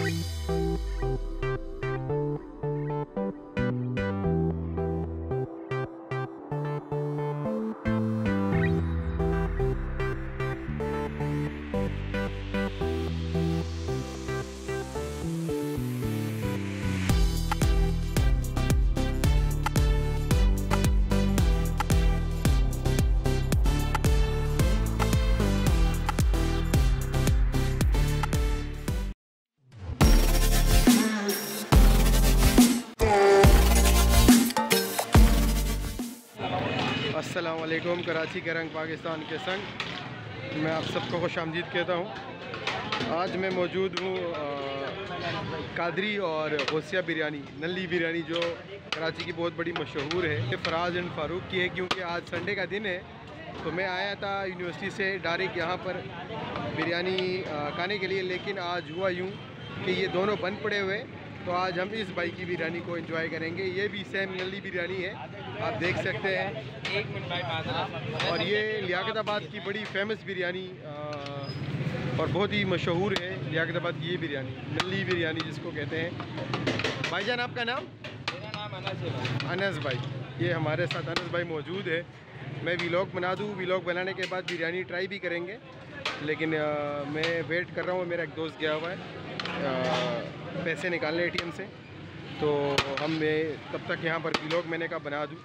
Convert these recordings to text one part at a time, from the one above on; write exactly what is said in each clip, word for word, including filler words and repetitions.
अस्सलामुअलैकुम। कराची के रंग पाकिस्तान के संग मैं आप सबको खुशामदीद कहता हूँ। आज मैं मौजूद हूँ कादरी और गौसिया बिरयानी, नल्ली बिरयानी जो कराची की बहुत बड़ी मशहूर है। ये फराज एंड फ़ारूक की है, क्योंकि आज संडे का दिन है तो मैं आया था यूनिवर्सिटी से डायरेक्ट यहाँ पर बिरयानी खाने के लिए। लेकिन आज हुआ यूँ कि ये दोनों बंद पड़े हुए, तो आज हम इस भाई की बिरयानी को एंजॉय करेंगे। ये भी सेम नल्ली बिरयानी है, आप देख सकते हैं। एक मिनट भाई माज़रत। और ये लियाकताबाद की बड़ी फेमस बिरयानी और बहुत ही मशहूर है लियाकताबाद की ये बिरयानी, नल्ली बिरयानी जिसको कहते हैं। भाईजान आपका नाम? मेरा नाम अनस है। अनस भाई, ये हमारे साथ अनस भाई मौजूद है। मैं व्लॉग बना दूँ, व्लॉग बनाने के बाद बिरयानी ट्राई भी करेंगे, लेकिन आ, मैं वेट कर रहा हूँ। मेरा एक दोस्त गया हुआ है आ, पैसे निकालने एटीएम से, तो हम मैं तब तक यहाँ पर व्लॉग मैंने कहा बना दूँ।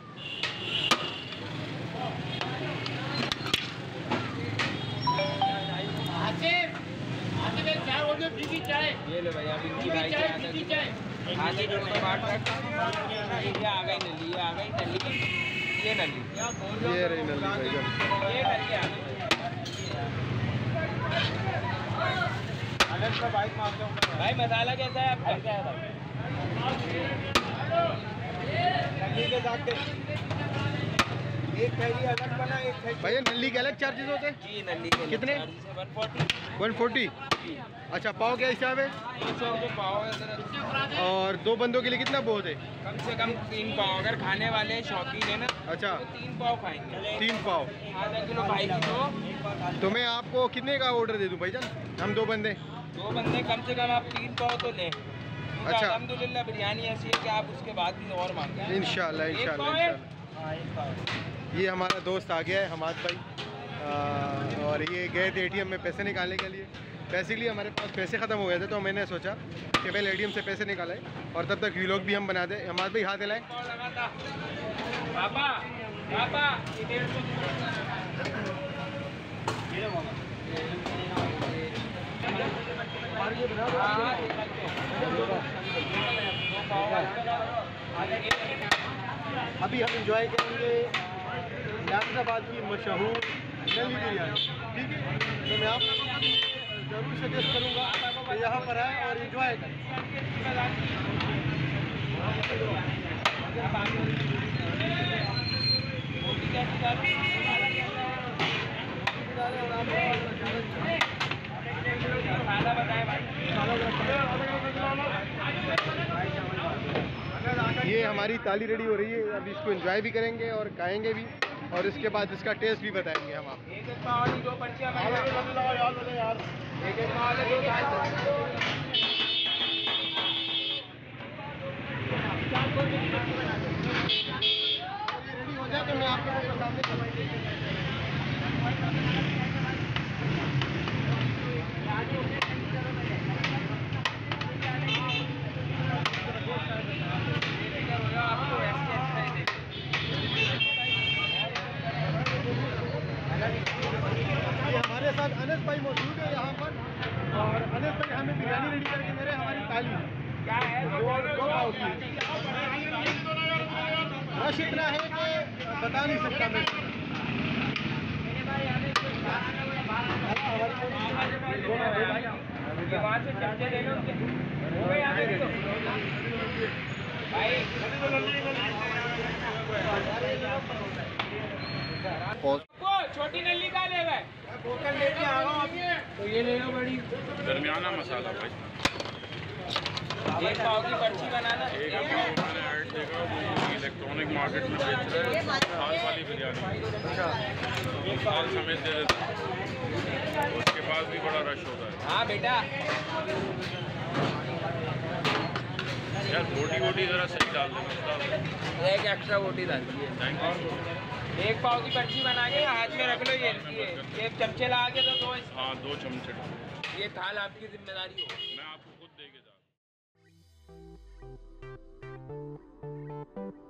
ये ले भैया, बिल्ली भाई के आदत हाथी डोर में बांट रख। ये आ गई नल्ली, ये आ गई नल्ली, ये नल्ली, ये रही नल्ली भाई। ये नल्ली आ गई। भाई मसाला कैसा है आपका? क्या है नल्ली के साथ एक थैली अलग बना, एक थैली भैया नल्ली के अलग चार्जेस होते हैं? जी नल्ली के कितने? One forty. One forty. अच्छा, पाव क्या हिसाब है? तीन सौ के पाव है सर। और दो बंदों के लिए कितना बहुत है? कम से कम तीन पाव। अगर खाने वाले शौकीन है ना, अच्छा, तो तीन पाव खाएंगे। तीन पाव। आधा किलो भाई की दो। तो मैं आपको कितने का ऑर्डर दे दूं भाईजान? हम दो बंदे दो बंदे कम से कम आप तीन पाव तो लें। अच्छा। अल्हम्दुलिल्लाह बिरयानी ऐसी है कि आप उसके बाद भी और मांगे। इंशाल्लाह इंशाल्लाह इंशाल्लाह। ये हमारा दोस्त आ गया है हमाद भाई, आ, और ये गए थे एटीएम में पैसे निकालने के लिए। बेसिकली हमारे पास पैसे ख़त्म हो गए थे, तो मैंने सोचा कि पहले एटीएम से पैसे निकाले और तब तक व्लॉग भी हम बना दें। हमाद भाई हाथ हिलाए। पापा पापा अभी हम इंजॉय करेंगे लियाकताबाद की मशहूर नल्ली बिरयानी, ठीक है? तो मैं आप लोगों को ज़रूर सजेस्ट करूँगा कि यहाँ पर आए और इंजॉय करें। ये हमारी थाली रेडी हो रही है, अभी इसको एंजॉय भी करेंगे और खाएंगे भी, और इसके बाद इसका टेस्ट भी बताएंगे हम आपको। एक एक पाव वाली दो पर्चियां यार। एक एक पाव वाले दो रेडी हो जाए तो मैं आप लोगों के सामने हमारे साथ अनस भाई मौजूद है यहाँ पर, और अनस भाई हमें बिरयानी रेडी करके दे रहे हैं। हमारी थाली क्या है? दो दो पाव की रश इतना है कि बता नहीं सकता मैं। वहाँ से चमचे ले लो हो गए आगे देखो भाई। छोटी नल्ली का ले गए, बोतल लेके आ रहा हूँ, तो ये ले लो बड़ी दरमियाना मसाला भाई। एक पाव की पर्ची बनाना। एक पाव मैंने ऐड देखा वो इलेक्ट्रॉनिक मार्केट में बेच रहे हैं साल वाली बिरयानी। अच्छा, साल समेत दे देते हैं, उसके बाद भी बड़ा रश होता है। हाँ बेटा यार बोटी वोटी ज़रा सही डाल देना। एक एक्स्ट्रा बोटी डाल दीजिए। Thank you. एक पाव की पर्ची बना के हाथ में रख लो। ये ये ये चमचे लगा के तो दो। हाँ दो चमचे। ये थाल आपकी जिम्मेदारी हो। मैं आपको खुद दे के जा